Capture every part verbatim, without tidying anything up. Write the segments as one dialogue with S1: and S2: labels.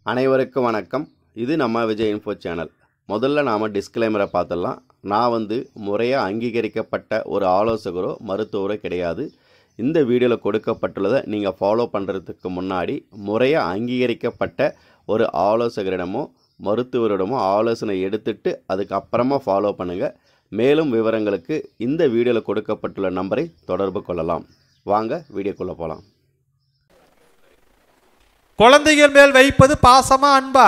S1: அனைவருக்கும் வணக்கம். இது நம்ம விஜய் இன்ஃபோ சேனல். முதல்ல நாம் டிஸ்க்ளைமரை பார்த்துடலாம். நான் வந்து முறையாக அங்கீகரிக்கப்பட்ட ஒரு ஆலோசகரோ மருத்துவரோ கிடையாது. இந்த வீடியோவில் கொடுக்கப்பட்டுள்ளதை நீங்கள் ஃபாலோ பண்ணுறதுக்கு முன்னாடி முறையாக அங்கீகரிக்கப்பட்ட ஒரு ஆலோசகரிடமோ மருத்துவரிடமோ ஆலோசனை எடுத்துட்டு அதுக்கப்புறமா ஃபாலோ பண்ணுங்கள். மேலும் விவரங்களுக்கு இந்த வீடியோவில் கொடுக்கப்பட்டுள்ள நம்பரை தொடர்பு கொள்ளலாம். வாங்க வீடியோக்குள்ளே போகலாம்.
S2: குழந்தைகள் மேல் வைப்பது பாசமா அன்பா?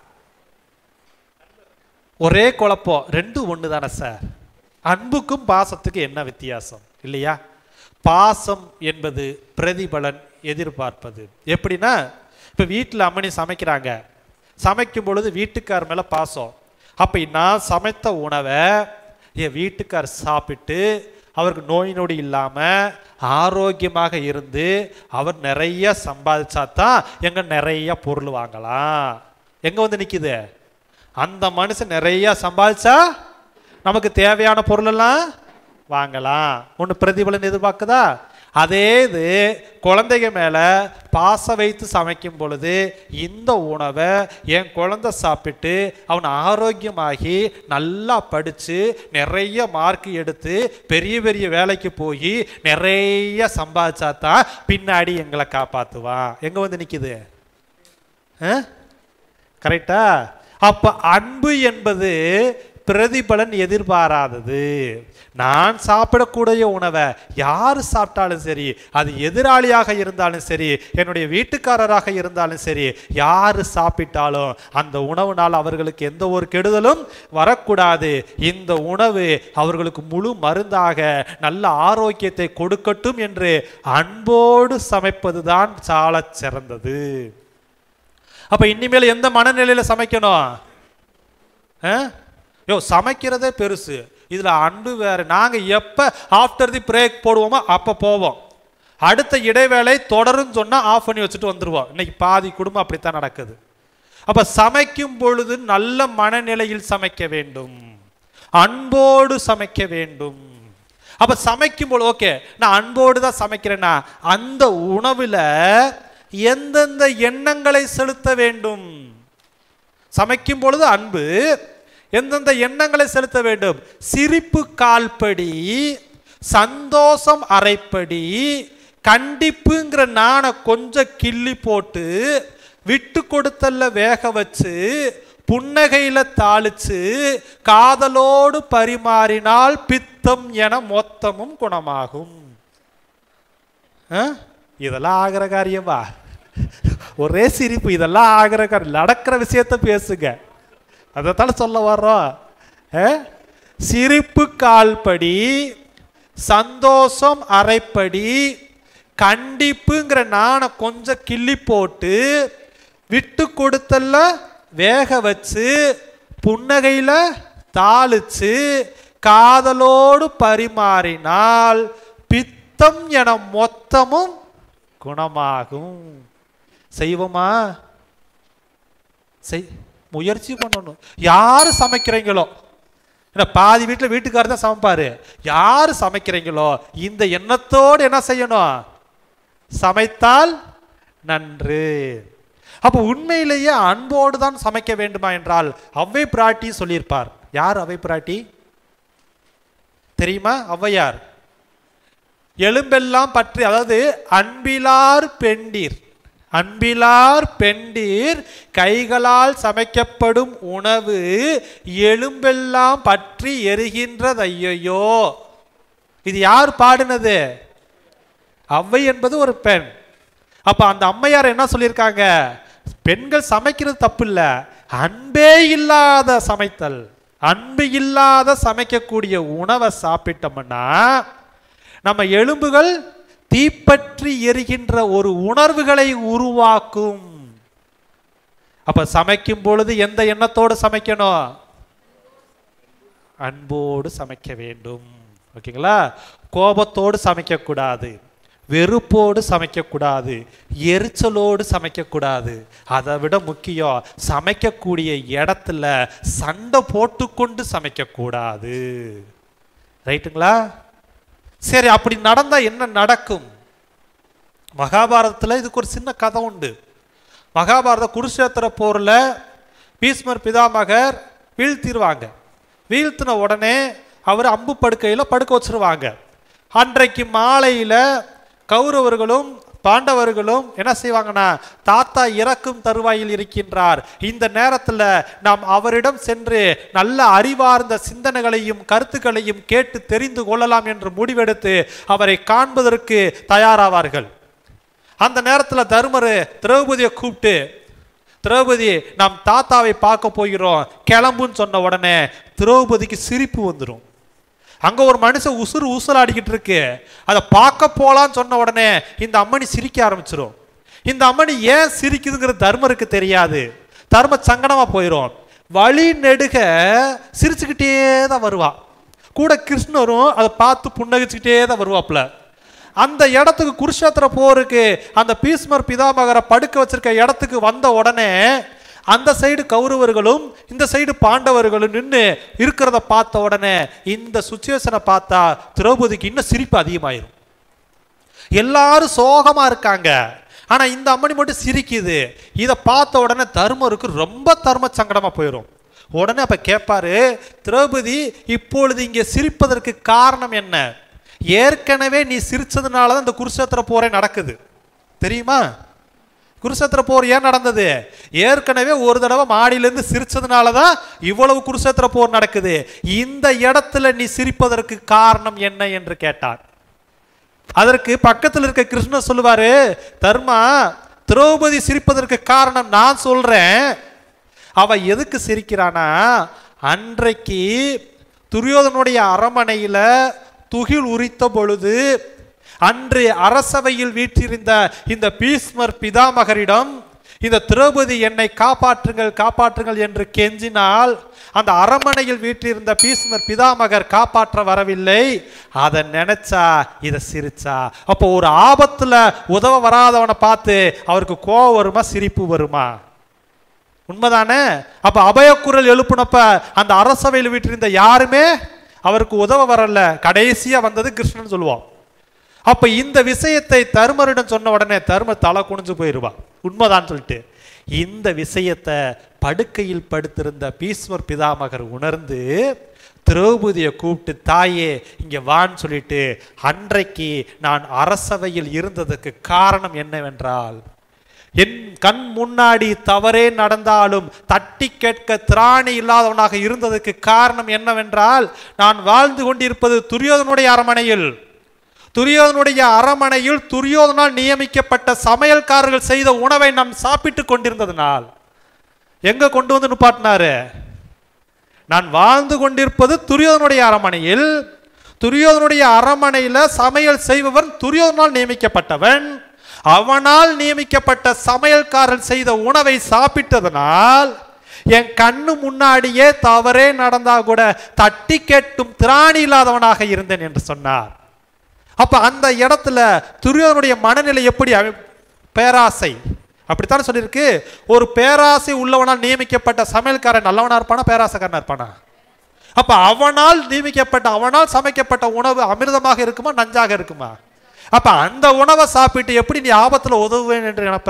S2: ஒரே குழப்பம், ரெண்டு ஒன்று தானே சார். அன்புக்கும் பாசத்துக்கும் என்ன வித்தியாசம் இல்லையா? பாசம் என்பது பிரதிபலன் எதிர்பார்ப்பது. எப்படின்னா, இப்போ வீட்டில் அம்மனி சமைக்கிறாங்க, சமைக்கும் பொழுது வீட்டுக்கார் மேலே பாசம். அப்போ நான் சமைத்த உணவை என் வீட்டுக்கார் சாப்பிட்டு அவருக்கு நோய் நொடி இல்லாமல் ஆரோக்கியமாக இருந்து அவர் நிறைய சம்பாதிச்சா தான் எங்கே நிறைய பொருள் வாங்கலாம். எங்கே வந்து நிற்கிது? அந்த மனுஷன் நிறைய சம்பாதிச்சா நமக்கு தேவையான பொருளெல்லாம் வாங்கலாம். ஒன்று பிரதிபலன் எதிர்பார்க்குதா? அதே இது குழந்தைங்க மேலே பாசம் வைத்து சமைக்கும் பொழுது இந்த உணவை என் குழந்தை சாப்பிட்டு அவன் ஆரோக்கியமாகி நல்லா படித்து நிறைய மார்க் எடுத்து பெரிய பெரிய வேலைக்கு போய் நிறைய சம்பாதிச்சா தான் பின்னாடி எங்களை காப்பாற்றுவான். எங்கே வந்து நிற்கிது? கரெக்டா? அப்போ அன்பு என்பது பிரதிபலன் எதிர்பாராதது. நான் சாப்பிடக்கூடிய உணவை யார் சாப்பிட்டாலும் சரி, அது எதிராளியாக இருந்தாலும் சரி, என்னுடைய வீட்டுக்காரராக இருந்தாலும் சரி, யார் சாப்பிட்டாலும் அந்த உணவுனால் அவர்களுக்கு எந்த ஒரு கெடுதலும் வரக்கூடாது. இந்த உணவு அவர்களுக்கு முழு மருந்தாக நல்ல ஆரோக்கியத்தை கொடுக்கட்டும் என்று அன்போடு சமைப்பது தான் சால சிறந்தது. அப்ப இனிமேல் எந்த மனநிலையில சமைக்கணும்? யோ சமைக்கிறதே பெருசு, இதில் அன்பு வேறு. நாங்கள் எப்போ ஆஃப்டர் தி பிரேக் போடுவோமோ அப்போ போவோம். அடுத்த இடைவேளை தொடருன்னு சொன்னால் ஆஃப் பண்ணி வச்சுட்டு வந்துடுவோம். இன்னைக்கு பாதி குடும்பம் அப்படித்தான் நடக்குது. அப்போ சமைக்கும் பொழுது நல்ல மனநிலையில் சமைக்க வேண்டும், அன்போடு சமைக்க வேண்டும். அப்போ சமைக்கும் பொழுது ஓகே நான் அன்போடு தான் சமைக்கிறேன்னா அந்த உணவில் எந்தெந்த எண்ணங்களை செலுத்த வேண்டும்? சமைக்கும் பொழுது அன்பு, எந்தெந்த எண்ணங்களை செலுத்த வேண்டும்? சிரிப்பு கால்படி, சந்தோஷம் அரைப்படி, கண்டிப்புங்கிற நாண கொஞ்சம் கிள்ளி போட்டு, விட்டு கொடுத்தல்ல வேக வச்சு, புன்னகையில தாளிச்சு, காதலோடு பரிமாறினால் பித்தம் என மொத்தமும் குணமாகும். இதெல்லாம் ஆகிற காரியமா? ஒரே சிரிப்பு, இதெல்லாம் ஆகிற காரியம். நடக்கிற விஷயத்த பேசுங்க, அதைத்தால சொல்ல வர்றோம். சிரிப்பு கால்படி, சந்தோஷம் அரைப்படி, கண்டிப்புங்கிற நாண கொஞ்சம் கிள்ளி போட்டு, விட்டு கொடுத்தல்ல வேக வச்சு, புன்னகையில தாளிச்சு, காதலோடு பரிமாறினால் பித்தம் என மொத்தமும் குணமாகும். செய்வோமா? செய் முயற்சி பண்ணணும். யாரு சமைக்கிறீங்களோ, பாதி வீட்டில் வீட்டுக்காரர் தான் சமைப்பாரு, யாரு சமைக்கிறீங்களோ இந்த எண்ணத்தோடு என்ன செய்யணும்? சமைத்தால் நன்று. அப்போ உண்மையிலேயே அன்போடு தான் சமைக்க வேண்டுமா என்றால் அவ்வை பிராட்டி சொல்லியிருப்பார். யார் அவ்வை பிராட்டி தெரியுமா? ஔவையார். எலும்பெல்லாம் பற்றி, அதாவது அன்பிலார் பெண்டீர், அன்பிலார் பெண்டீர் கைகளால் சமைக்கப்படும் உணவு எலும்பெல்லாம் பற்றி எரிகின்றது ஐயோ. இது யார் பாடினது? ஔவை என்பது ஒரு பெண். அப்ப அந்த அம்மையார் என்ன சொல்லியிருக்காங்க? பெண்கள் சமைக்கிறது தப்பு இல்லை, அன்பே இல்லாத சமைத்தல், அன்பு இல்லாத சமைக்கக்கூடிய உணவை சாப்பிட்டோம்னா நம்ம எலும்புகள் தீப்பற்றி எரிகின்ற ஒரு உணர்வுகளை உருவாக்கும். அப்ப சமைக்கும் பொழுது எந்த எண்ணத்தோடு சமைக்கணும்? அன்போடு சமைக்க வேண்டும். ஓகேங்களா? கோபத்தோடு சமைக்க கூடாது, வெறுப்போடு சமைக்க கூடாது, எரிச்சலோடு சமைக்க கூடாது. அதை விட முக்கியம், சமைக்கக்கூடிய இடத்துல சண்டை போட்டுக்கொண்டு சமைக்க கூடாது. ரைட்டுங்களா? சரி, அப்படி நடந்தா என்ன நடக்கும்? மகாபாரதத்தில் இதுக்கு ஒரு சின்ன கதை உண்டு. மகாபாரத குருஷேத்திர போரில் பீஷ்மர் பிதாமகர் வீழ்த்திடுவாங்க. வீழ்த்தின உடனே அவர் அம்பு படுக்கையில் படுக்க வச்சிருவாங்க. அன்றைக்கு மாலையில் கௌரவர்களும் பாண்டவர்களும் என்ன செய்வாங்கன்னா, தாத்தா இறக்கும் தருவாயில் இருக்கின்றார், இந்த நேரத்தில் நாம் அவரிடம் சென்று நல்ல அறிவார்ந்த சிந்தனைகளையும் கருத்துக்களையும் கேட்டு தெரிந்து கொள்ளலாம் என்று முடிவெடுத்து அவரை காண்பதற்கு தயாராவார்கள். அந்த நேரத்தில் தர்மர் திரௌபதியை கூப்பிட்டு, திரௌபதி நாம் தாத்தாவை பார்க்க போகிறோம் கிளம்புன்னு சொன்ன உடனே திரௌபதிக்கு சிரிப்பு வந்துடும். அங்க ஒரு மனுஷன் உசுறு ஊசலாடிக்கிட்டு இருக்கு, அதை பார்க்க போலான்னு சொன்ன உடனே இந்த அம்மணி சிரிக்க ஆரம்பிச்சிடும். இந்த அம்மணி ஏன் சிரிக்குதுங்கிறது தர்மருக்கு தெரியாது. தர்ம சங்கடமா போயிடும். வழி நெடுக சிரிச்சுக்கிட்டே தான் வருவா. கூட கிருஷ்ணரும் அதை பார்த்து புன்னகிச்சுக்கிட்டே தான் வருவாப்புல. அந்த இடத்துக்கு குருஷேத்திர போருக்கு அந்த பீஷ்மர் பிதாமகரை படுக்க வச்சிருக்க இடத்துக்கு வந்த உடனே அந்த சைடு கௌரவர்களும் இந்த சைடு பாண்டவர்களும் நின்று இருக்கிறத பார்த்த உடனே இந்த சுச்சுவேஷனை பார்த்தா திரௌபதிக்கு இன்னும் சிரிப்பு அதிகமாயிரும். எல்லாரும் சோகமா இருக்காங்க, ஆனா இந்த அம்மணி மட்டும் சிரிக்குது. இதை பார்த்த உடனே தர்மருக்கு ரொம்ப தர்ம சங்கடமா போயிடும். உடனே அப்ப கேட்பாரு, திரௌபதி இப்பொழுது இங்கே சிரிப்பதற்கு காரணம் என்ன? ஏற்கனவே நீ சிரிச்சதுனாலதான் இந்த குருஷேத்திர போரே நடக்குது தெரியுமா? குருஷேத்திர போர் ஏன் நடந்தது? ஏற்கனவே ஒரு தடவை மாடியிலிருந்து சிரிச்சதுனாலதான் இவ்வளவு குருஷேத்திர போர் நடக்குது. இந்த இடத்துல நீ சிரிப்பதற்கு காரணம் என்ன என்று கேட்டார். அதற்கு பக்கத்தில் இருக்க கிருஷ்ணர் சொல்லுவாரு, தர்மா திரௌபதி சிரிப்பதற்கு காரணம் நான் சொல்றேன். அவ எதுக்கு சிரிக்கிறானா, அன்றைக்கு துரியோதனுடைய அரமனையில துகில் உரித்த பொழுது அன்று அரசவையில் வீற்றிருந்த இந்த பீஷ்மர் பிதாமகரிடம் இந்த திரௌபதி என்னை காப்பாற்றுங்கள் காப்பாற்றுங்கள் என்று கெஞ்சினால் அந்த அரமனையில் வீற்றிருந்த பீஷ்மர் பிதாமகர் காப்பாற்ற வரவில்லை. அதை நினைச்சா இதை சிரிச்சா. அப்போ ஒரு ஆபத்துல உதவ வராதவனை பார்த்து அவருக்கு கோவம் வருமா, சிரிப்பு வருமா? உண்மைதானே? அப்ப அபயக்குரல் எழுப்புனப்ப அந்த அரசவையில் வீற்றிருந்த யாருமே அவருக்கு உதவ வரல, கடைசியா வந்தது கிருஷ்ணன் சொல்லுவான். அப்ப இந்த விஷயத்தை தர்மரிடம் சொன்ன உடனே தர்ம தலை குனிஞ்சு போயிருவா, உண்மைதான் சொல்லிட்டு. இந்த விஷயத்தை படுக்கையில் படுத்திருந்த பீஷ்மர் பிதாமகர் உணர்ந்து திரௌபதியை கூப்பிட்டு, தாயே இங்க வான்னு சொல்லிட்டு, அன்றைக்கு நான் அரசவையில் இருந்ததுக்கு காரணம் என்னவென்றால், என் கண் முன்னாடி தவறே நடந்தாலும் தட்டி கேட்க திராணி இல்லாதவனாக இருந்ததுக்கு காரணம் என்னவென்றால், நான் வாழ்ந்து கொண்டிருப்பது துரியோதனுடைய அரமனையில். துரியோதனுடைய அரமனையில் துரியோதனால் நியமிக்கப்பட்ட சமையல்காரர்கள் செய்த உணவை நாம் சாப்பிட்டு கொண்டிருந்ததனால் எங்க கொண்டு வந்து நிப்பாட்டினாரு? நான் வாழ்ந்து கொண்டிருப்பது துரியோதனுடைய அரமனையில். துரியோதனுடைய அரமனையில சமையல் செய்பவன் துரியோதனால் நியமிக்கப்பட்டவன். அவனால் நியமிக்கப்பட்ட சமையல்காரர் செய்த உணவை சாப்பிட்டதனால் என் கண்ணு முன்னாடியே தவறே நடந்தா கூட தட்டி கேட்கும் திராணி இல்லாதவனாக இருந்தேன் என்று சொன்னார். அப்ப அந்த இடத்துல துரியோதனுடைய மனநிலை எப்படி? பேராசை. அப்படித்தான் சொல்லியிருக்கு. ஒரு பேராசை உள்ளவனால் நியமிக்கப்பட்ட சமையல்காரன் நல்லவனா இருப்பானா, பேராசைக்காரனா இருப்பானா? அப்ப அவனால் நியமிக்கப்பட்ட அவனால் சமைக்கப்பட்ட உணவு அமிர்தமாக இருக்குமா, நஞ்சாக இருக்குமா? அப்ப அந்த உணவை சாப்பிட்டு எப்படி நீ ஆபத்துல உதவுவேன் என்று நினைப்ப?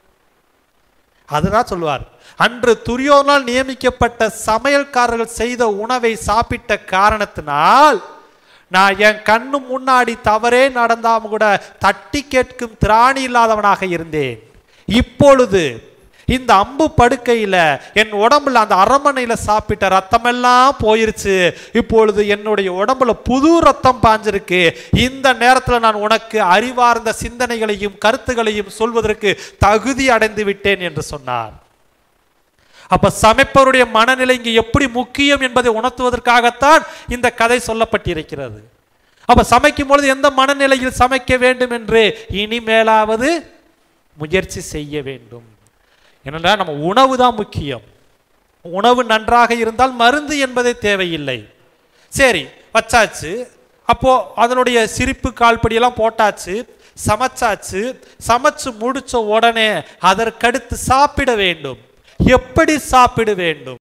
S2: அதுதான் சொல்லுவார், அன்று துரியோதனால் நியமிக்கப்பட்ட சமையல்காரர்கள் செய்த உணவை சாப்பிட்ட காரணத்தினால் நான் என் கண்ணு முன்னாடி தவறே நடந்தாம கூட தட்டி கேட்கும் திராணி இல்லாதவனாக இருந்தேன். இப்பொழுது இந்த அம்பு படுக்கையில என் உடம்புல அந்த அரமனையில சாப்பிட்ட ரத்தம் எல்லாம் போயிருச்சு. இப்பொழுது என்னுடைய உடம்புல புது ரத்தம் பாஞ்சிருக்கு. இந்த நேரத்தில் நான் உனக்கு அறிவார்ந்த சிந்தனைகளையும் கருத்துகளையும் சொல்வதற்கு தகுதி அடைந்து விட்டேன் என்று சொன்னார். அப்ப சமைப்பவருடைய மனநிலை இங்கு எப்படி முக்கியம் என்பதை உணர்த்துவதற்காகத்தான் இந்த கதை சொல்லப்பட்டிருக்கிறது. அப்ப சமைக்கும் பொழுது எந்த மனநிலையில் சமைக்க வேண்டும் என்று இனிமேலாவது முயற்சி செய்ய வேண்டும். ஏனென்றால் நம்ம உணவு தான் முக்கியம். உணவு நன்றாக இருந்தால் மருந்து என்பதே தேவையில்லை. சரி, வச்சாச்சு. அப்போ அதனுடைய சிரிப்பு கால்படியெல்லாம் போட்டாச்சு, சமைச்சாச்சு. சமைச்சு முடிச்ச உடனே அதற்கடுத்து சாப்பிட வேண்டும். எப்படி சாப்பிட வேண்டும்?